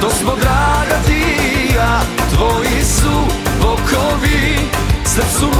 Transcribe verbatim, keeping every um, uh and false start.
što smo draga ti i ja, tvoji su bokovi, srcu